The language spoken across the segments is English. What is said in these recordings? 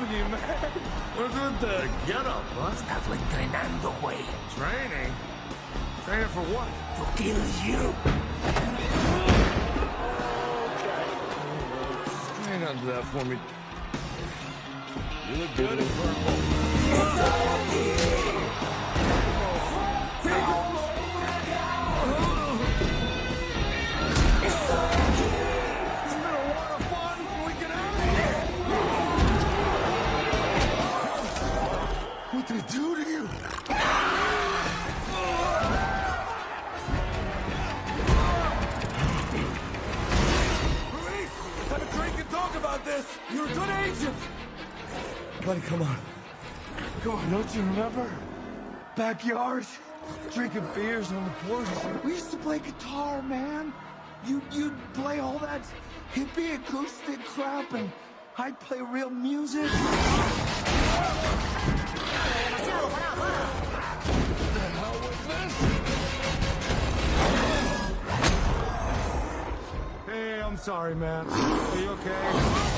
you, man? What's with the get-up, huh? Estás entrenando, güey. Training? Training for what? To kill you. Hang on to that for me. You look good in purple. What did it do to you? Police! Have a drink and talk about this! You're a good agent! Buddy, come on. Come on, don't you remember? Backyard? Drinking beers on the porch. We used to play guitar, man. You'd play all that hippie acoustic crap, and I'd play real music. Hey, I'm sorry, man. Are you okay?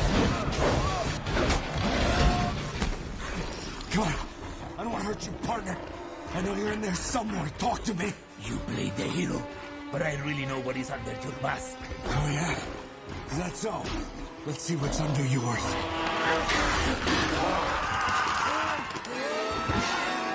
Come on. I don't want to hurt you, partner. I know you're in there somewhere. Talk to me. You played the hero, but I really know what is under your mask. Oh, yeah? Is that so? Let's see what's under yours.